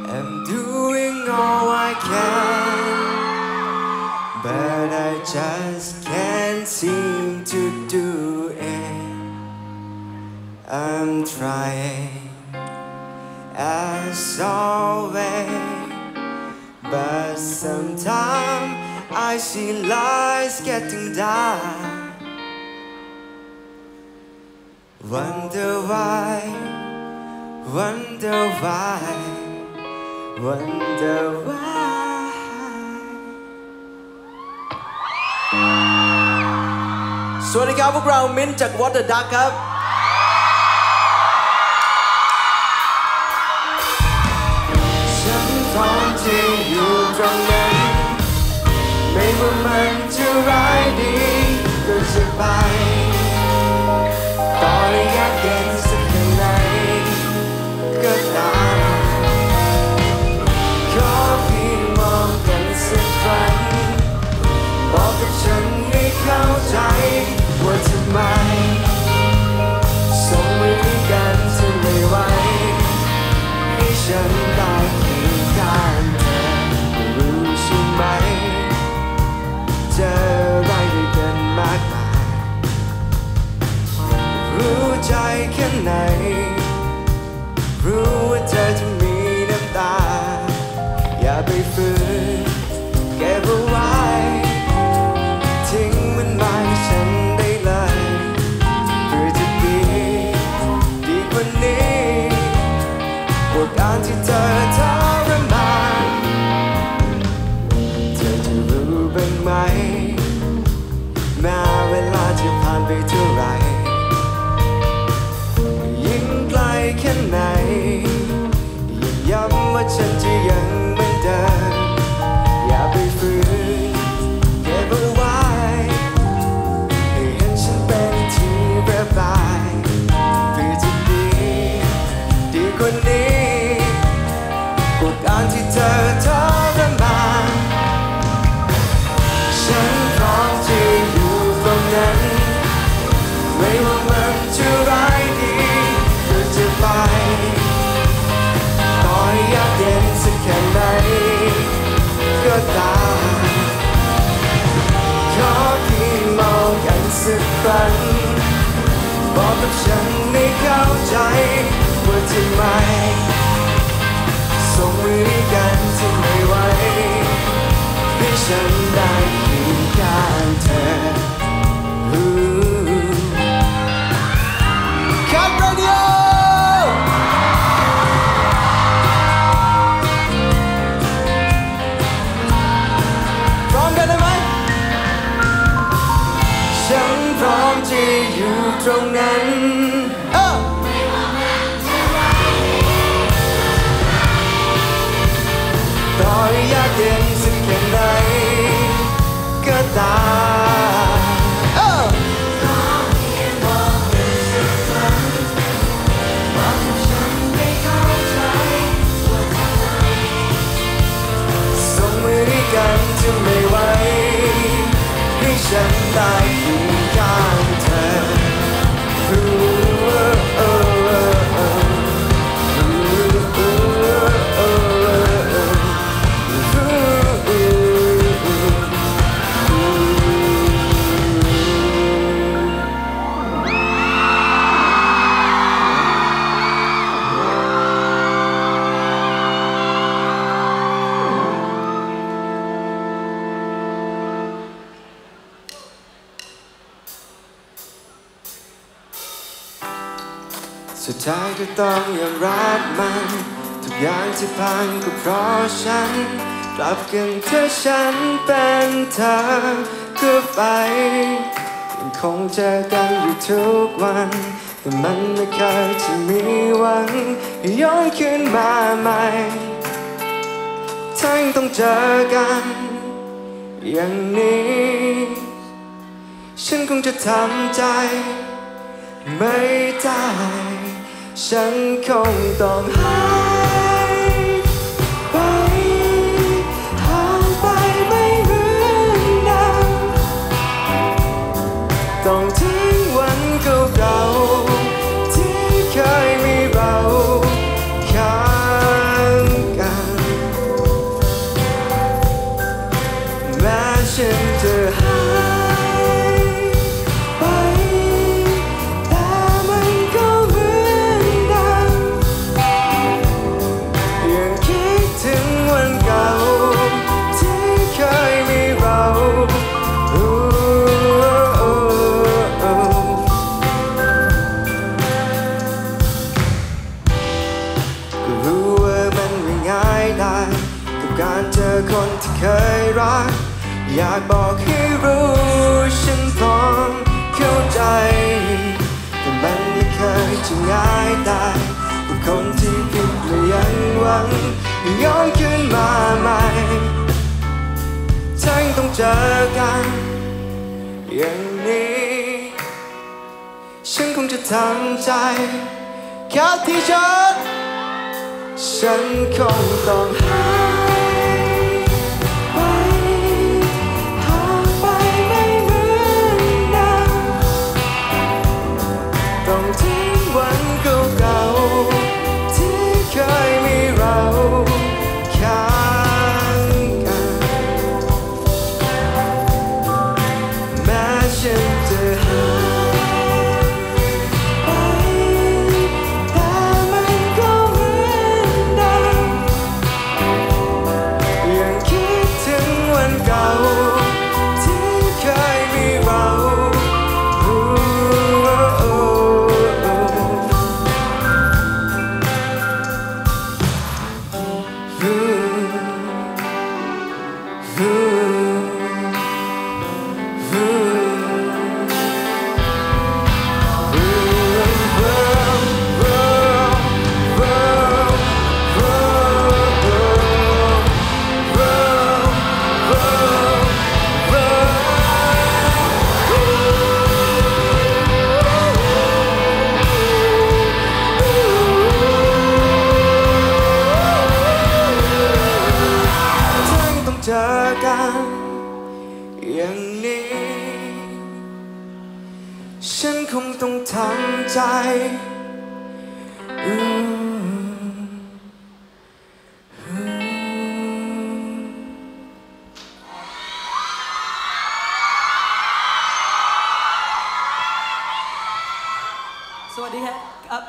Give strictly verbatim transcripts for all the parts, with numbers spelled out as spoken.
I'm doing all I can, but I just can't seem to do it. I'm trying as always, but sometimes I see lies getting dark. Wonder why, wonder why, wonder why. สวัสดีครับพวกเรามิ้นท์จาก What the Duck ครับฉันพร้อมที่อยู่ตรงนั้นไม่ว่ามันจะร้ายดีก็จะไปต่อให้ยากเย็นสักแค่ไหนก็ตามขอเพียงมองกันสักครั้งบอกกับฉันให้เข้าใจว่าทำไมส่งมือกันจะไม่ไหวให้ฉันได้เพียงข้างเธอรู้ใช่ไหมเจออะไรด้วยกันมากมายรู้ใจแค่ไหนรู้ว่าเธอจะมีน้ำตาอย่าไปฝืนเก็บเอาไว้ทิ้งมันมาให้ฉันได้เลยเพื่อจะดีดีกว่านี้กว่าการที่เธอทรมานเธอจะรู้บ้างไหมแม้เวลาจะผ่านไปเท่าไรยิ่งไกลแค่ไหนยิ่งย้ำว่าฉันจะยังเหมือนเดิมอย่าไปฝืนเก็บเอาไว้ให้เห็นฉันเป็นที่ระบายเพื่อจะดีดีกว่านี้กว่าการที่เธอทรมานฉันพร้อมที่อยู่ตรงนั้นไม่ว่ามันจะร้ายดีก็จะไปต่อให้ยากเย็นสักแค่ไหนก็ตามขอเพียงมองกันสักครั้งบอกกับฉันให้เข้าใจว่าทำไมส่งมือกันที่ไม่ไหวให้ฉันได้เพียงข้างเธอคัทเรดิโอพร้อมกันได้ไหมฉันพร้อมที่อยู่ตรงนั้นเออต่อให้ยากเย็นสักแค่ไหนก็ตามเออส่งมือให้กันจะไม่ไหวให้ฉันได้อยู่ข้างเธอสุดท้ายก็ต้องยอมรับมันทุกอย่างที่พังก็เพราะฉันกลับกันเธอฉันเป็นเธอก็ไปยังคงเจอกันอยู่ทุกวันแต่มันไม่เคยจะมีหวังให้ย้อนคืนมาใหม่ทั้งต้องเจอกันอย่างนี้ฉันคงจะทำใจไม่ได้ฉันคงต้องหายไปห่างไปไม่เหมือนเดิมต้องทิ้งวันเก่าๆที่เคยมีเราข้างกันถึงวันเก่าที่เคยมีเราก็รู้ว่ามันไม่ง่ายได้กับการเจอคนที่เคยรักอยากบอกให้รู้ฉันพร้อมเข้าใจแต่มันไม่เคยจะง่ายได้กับคนที่ผิดและยังหวังย้อนขึ้นมาใหม่ทั้งต้องเจอกันอย่างนี้ฉันคงจะทำใจแค่ที่ฉันฉันคงต้องหายไปห่างไปไม่เหมือนเดิมต้องทิ้งวันเก่าๆที่เคยมีเราข้างกันแม้ฉันจะหายไปแต่มันก็เหมือนเดิมยังคิดถึงวันเก่าที่เคยมีเราเจอกันอย่างนี้ฉันคงต้องทำใจอืมอืมสวัสดีครับครับ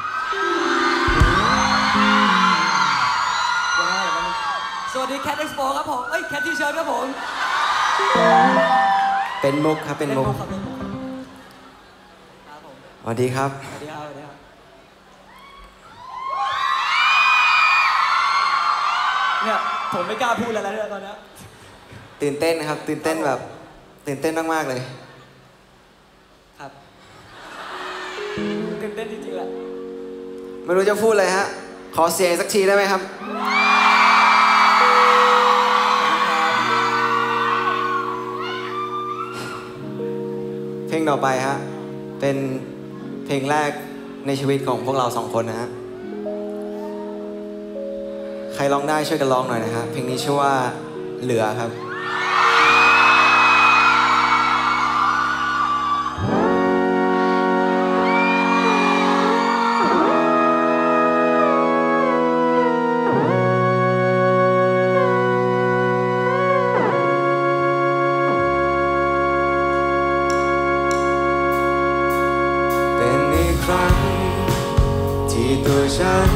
สวัสดีแคทเอ็กซ์โปครับผมเอ้ยแคททีเชิร์ตครับผมเป็นมุกครับเป็นมุกครับเป็นมุกครับผมสวัสดีครับสวัสดีครับสวัสดีครับเนี่ยผมไม่กล้าพูดอะไรแล้วตอนนี้ตื่นเต้นนะครับตื่นเต้นแบบตื่นเต้นมากๆเลยครับตื่นเต้นจริงๆแหละไม่รู้จะพูดอะไรฮะขอเสียงสักทีได้ไหมครับเพลงต่อไปฮะเป็นเพลงแรกในชีวิตของพวกเราสองคนนะฮะใครร้องได้ช่วยกันร้องหน่อยนะฮะเพลงนี้ชื่อว่าเหลือครับที่ตัวฉัน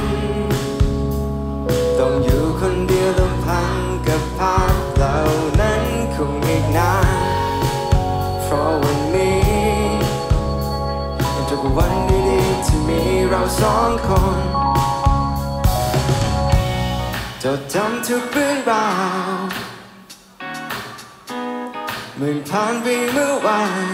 ต้องอยู่คนเดียวลำพังกับภาพเหล่านั้นคงอีกนานเพราะวันนี้เป็นทุกวันดีๆที่มีเราสองคนจดจำทุกเรื่องราวเหมือนผ่านไปเมื่อวาน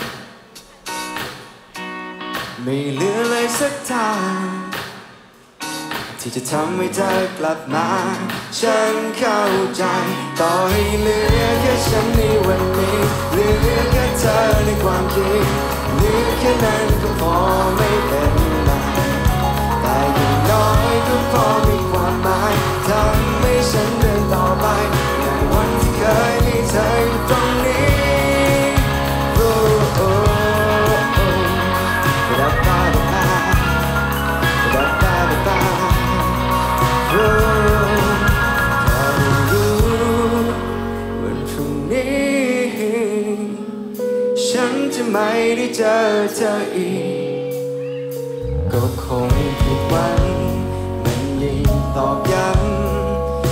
ไม่เหลือเลยสักทางที่จะทำให้เธอกลับมาฉันเข้าใจต่อให้เหลือแค่ฉันในวันนี้เหลือแค่เธอในความคิดเหลือแค่นั้นก็พอไม่เป็นไรแต่อย่างน้อยก็พอมีความหมายทำให้ฉันเดินต่อไปในวันที่เคยมีเธออยู่ตรงนี้โอ้โอ้ฉันจะไม่ได้เจอเธออีกก็คงผิดหวังมันยิ่งตอกย้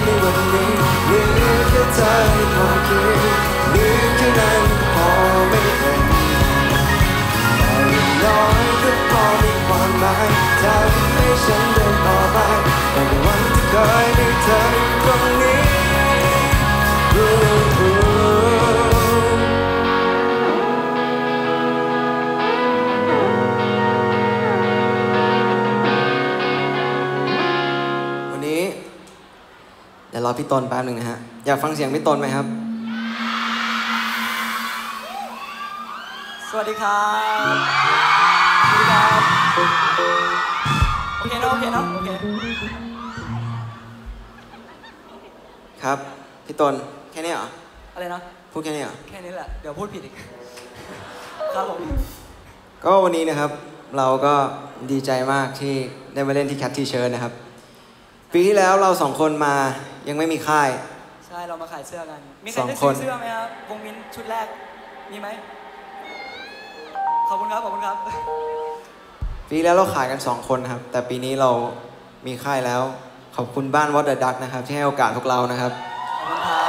ในวันนี้เหลือแค่เธอในความคิดเหลือแค่นั้นพอไม่เป็นแต่อย่างน้อยก็พอมีความหมายทำให้ฉันเดินต่อไปแต่วันที่เคยมีเธอตรงนี้วันนี้เดี๋ยวรอพี่ต้นแป๊บหนึ่งนะฮะอยากฟังเสียงพี่ต้นไหมครับสวัสดีครับสวัสดีครับโอเคนะโอเคนะโอเคครับพี่ต้นแค่นี้เหรออะไรนะพูดแค่นี้เหรอแค่นี้แหละเดี๋ยวพูดผิดอีกครับผมก็วันนี้นะครับเราก็ดีใจมากที่ได้มาเล่นที่ Cat T-shirt นะครับปีที่แล้วเราสองคนมายังไม่มีค่ายใช่เรามาขายเสื้อกันมีใครได้ซื้อเสื้อไหมครับวงมินชุดแรกมีไหมขอบคุณครับขอบคุณครับปีแล้วเราขายกันสองคนครับแต่ปีนี้เรามีค่ายแล้วขอบคุณบ้าน What the Duck นะครับที่ให้โอกาสพวกเรานะครับขอบคุณครับ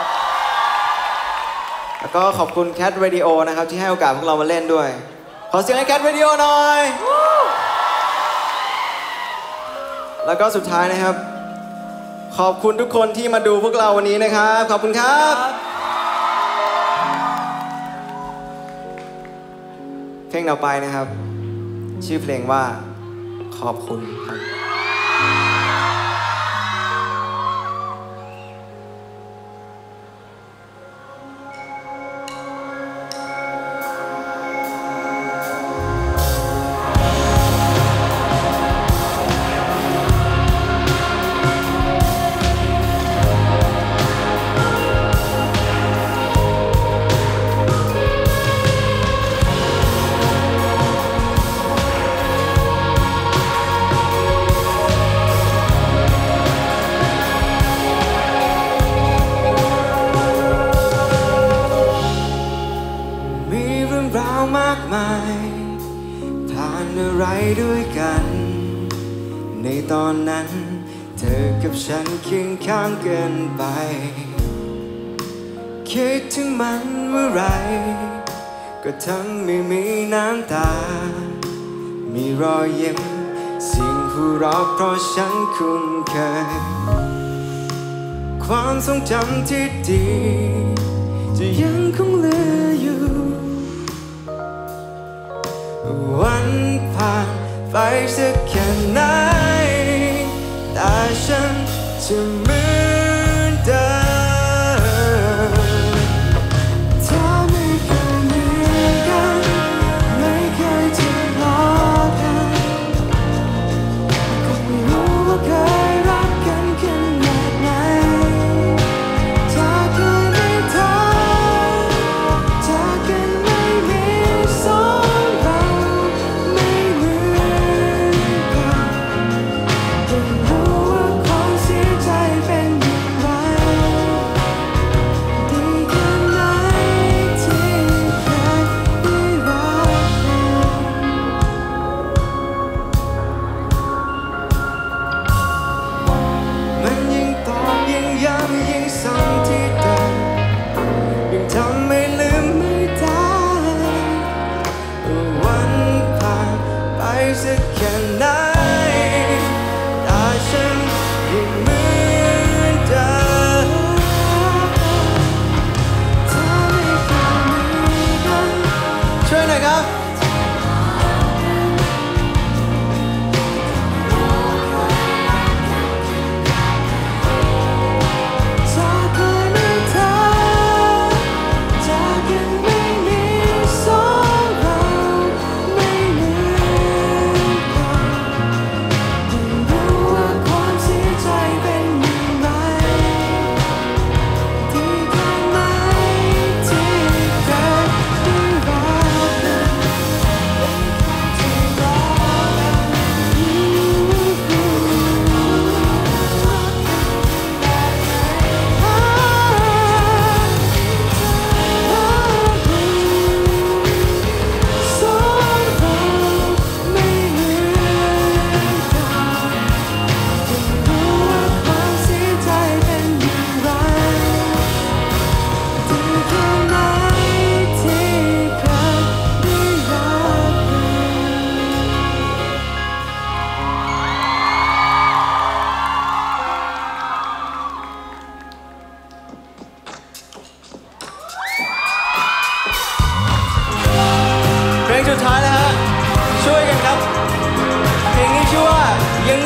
แล้วก็ขอบคุณ Cat Radio นะครับที่ให้โอกาสพวกเรามาเล่นด้วยขอเสียงให้ Cat Radio หน่อยแล้วก็สุดท้ายนะครับขอบคุณทุกคนที่มาดูพวกเราวันนี้นะครับขอบคุณครับเพลงต่อไปนะครับชื่อเพลงว่าขอบคุณครับผ่านอะไรด้วยกันในตอนนั้นเธอกับฉันเคียงข้างกันไปคิดถึงมันเมื่อไรก็ทั้งไม่มีน้ำตามีรอยยิ้มเสียงหัวเราะเพราะฉันคุ้นเคยความทรงจำที่ดีจะยังคงเหลืออยู่วันผ่านไปสักแค่ไหนแต่ฉันจะเหมือนเดิมถ้าไม่เคยเหมือนกันไม่เคยทะเลาะกันก็ไม่รู้ว่าเคยรักกันขนาดไหนถ้าเคยไม่ท้อถ้ากันไม่มีสองเราไม่เหมือนกันต้องรู้ว่าความเสียใจเป็น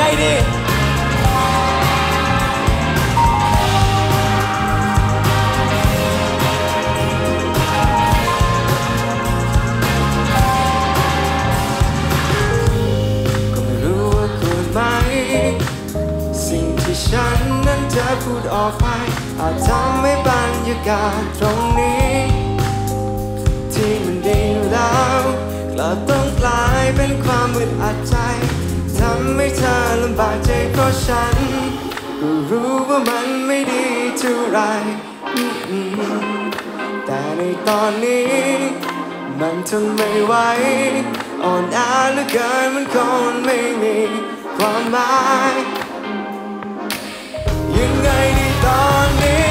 ดีก็ไม่รู้ว่าควรไหมสิ่งที่ฉันนั้นจะพูดออกไปอาจทำให้บรรยากาศตรงนี้ที่มันดีอยู่แล้วกลับต้องกลายเป็นความอึดอัดใจทำให้เธอลำบากใจเพราะฉันก็รู้ว่ามันไม่ดีเท่าไรแต่ในตอนนี้มันทนไม่ไหวอ่อนแอเหลือเกินมันคงไม่มีความหมายยังไงดีตอนนี้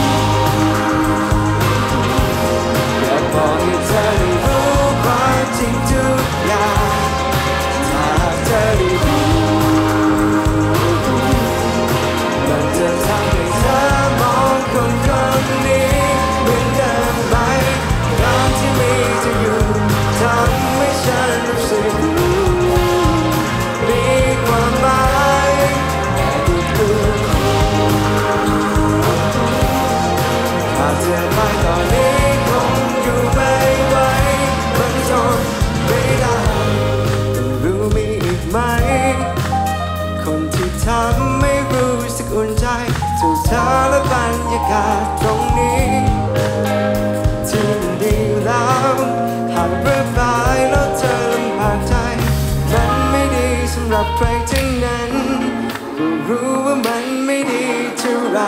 อยากบอกให้เธอได้รู้ความจริงทุกอย่างถ้าเธอได้รู้มันจะทำให้เธอมองคนคนนี้เหมือนเดิมไหมการที่มีเธออยู่ทำให้ฉันรู้สึกมีความหมายถ้าเธอไปตอนนี้คงอยู่ไม่ไหวมันทนไม่ได้ต้องรู้มีอีกไหมคนที่ทำให้รู้สึกอุ่นใจถูกเธอและบรรยากาศตรงนี้ที่มันดีอยู่แล้วหากเรื่อยไปแล้วเธอลำบากใจมันไม่ดีสำหรับใครทั้งนั้นก็รู้ว่ามันไม่ดีเท่าไร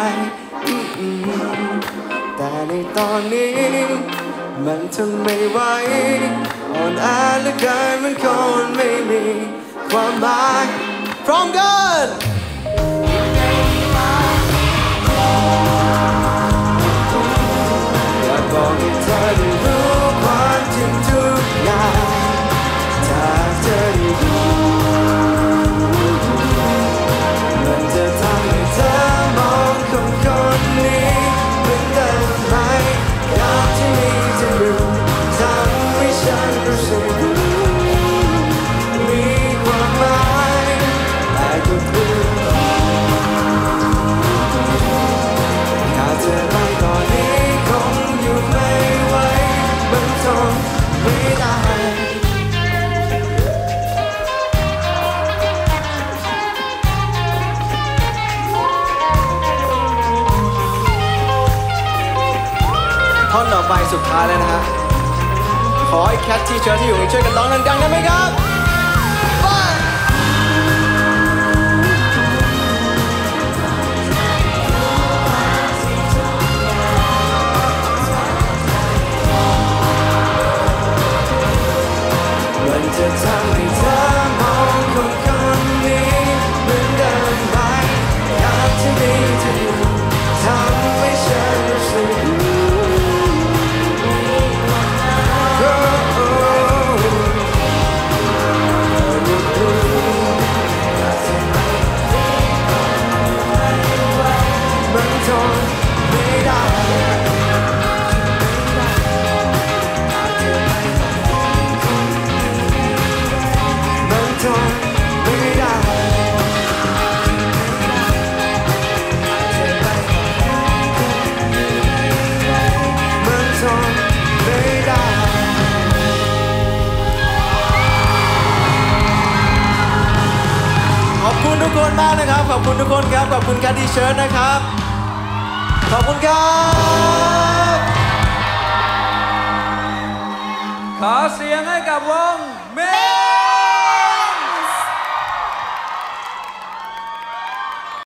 แต่ในตอนนี้มันทนไม่ไหวอ่อนแอเหลือเกินมันคงไม่มีความหมายพร้อมกันอยากบอกให้เธอได้รู้ความจริงทุกอย่างถ้าเธอได้รู้มันจะทำให้เธอมองคนคนนี้เหมือนเดิมไหมอยากที่มีเธออยู่ทำให้ฉันรู้สึกมีความหมายแต่ก็คือถ้าเธอไปตอนนี้คงอยู่ไม่ไหวมันทนไม่ได้ท่อนต่อไปสุดท้ายเลยนะฮะขอให้แคทที่เชิญที่อยู่ช่วยกันร้องดังๆได้ไหมครับไปมันจะทำให้เธอมองคนคนนี้เหมือนเดิมไหมอยากที่มีเธออยู่ทำให้ฉันรู้สึกมันทนไม่ได้มันทนไม่ได้มันทนไม่ได้ขอบคุณทุกคนมากนะครับขอบคุณทุกคนครับขอบคุณแคทตี้เชิญนะครับขอบคุณครับขอเสียงให้กับวงเม